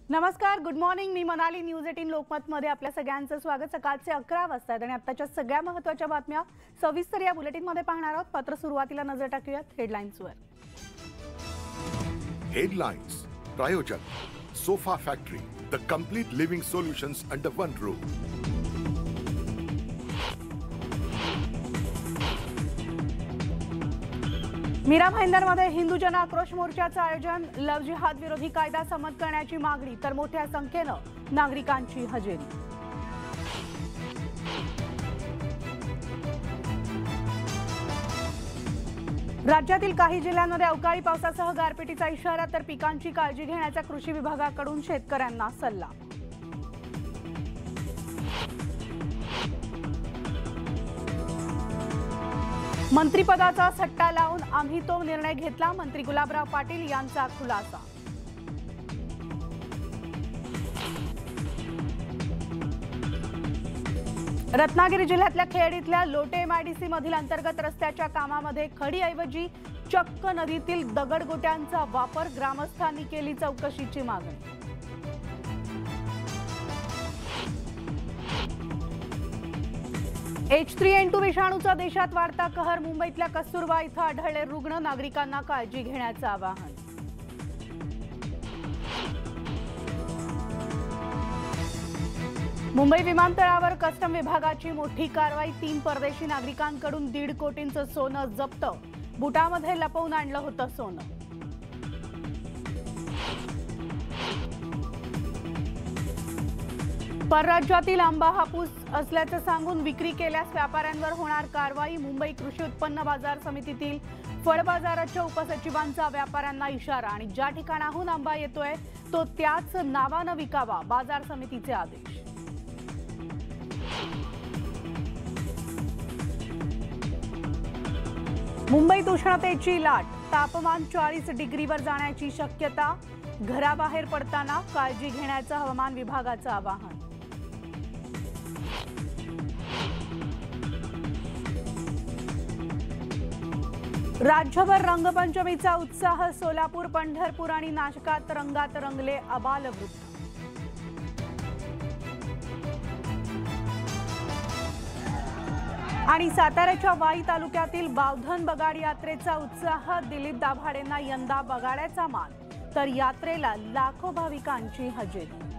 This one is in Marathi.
नमस्कार, गुड मॉर्निंग. मी मनाली. न्यूज 18 लोकमत मध्ये आपल्या सगळ्यांचं स्वागत. सकाळचे 11 वाजता आणि आताच्या सगळ्या महत्त्वाच्या बातम्या सविस्तर या बुलेटिन मध्ये पाहणार आहोत. पत्र सुरुवातीला नजर टाकूयात हेडलाईन्सवर. हेडलाईन्स. प्रायोजक sofa factory, the complete living solutions under one roof. Mira भाईंदरमध्ये हिंदू जन आक्रोश मोर्चाचं आयोजन. लव्ह जिहाद विरोधी कायदा संमत करण्याची मागणी तर मोठ्या संख्येनं नागरिकांची हजेरी. राज्यातील काही जिल्ह्यांमध्ये अवकाळी पावसासह गारपिटीचा इशारा तर पिकांची काळजी घेण्याचा कृषी विभागाकडून शेतकऱ्यांना सल्ला. मंत्रिपदाचा सट्टा लावून आम्ही तो निर्णय घेतला. मंत्री गुलाबराव पाटील यांचा खुलासा. रत्नागिरी जिल्ह्यातल्या खेड इथल्या लोटे एमआयडीसी मधील अंतर्गत रस्त्याच्या कामामध्ये खडीऐवजी चक्क नदीतील दगडगोट्यांचा वापर. ग्रामस्थांनी केली चौकशीची मागणी. H3N2 विषाणूचा देशात वाढता कहर. मुंबईतल्या कस्तुरबा इथं आढळले रुग्ण. नागरिकांना काळजी घेण्याचं आवाहन. मुंबई विमानतळावर कस्टम विभागाची मोठी कारवाई. 3 परदेशी नागरिकांकडून 1.5 कोटींचं सोनं जप्त. बुटामध्ये लपवून आणलं होतं सोनं. परराज्यातील आंबा हापूस असल्याचं सांगून विक्री केल्यास व्यापाऱ्यांवर होणार कारवाई. मुंबई कृषी उत्पन्न बाजार समितीतील फळ बाजाराच्या उपसचिवांचा व्यापाऱ्यांना इशारा. आणि ज्या ठिकाणाहून आंबा येतोय तो त्याच नावानं विकावा. बाजार समितीचे आदेश. मुंबईत उष्णतेची लाट. तापमान 40 डिग्रीवर जाण्याची शक्यता. घराबाहेर पडताना काळजी घेण्याचं हवामान विभागाचं आवाहन. राज्यभर रंगपंचमीचा उत्साह. सोलापूर, पंढरपूर आणि नाशकात रंगात रंगले आबालवृद्ध. आणि साताऱ्याच्या वाई तालुक्यातील बावधन बगाड यात्रेचा उत्साह. दिलीप दाभाडेंना यंदा बगाड्याचा मान तर यात्रेला लाखो भाविकांची हजेरी.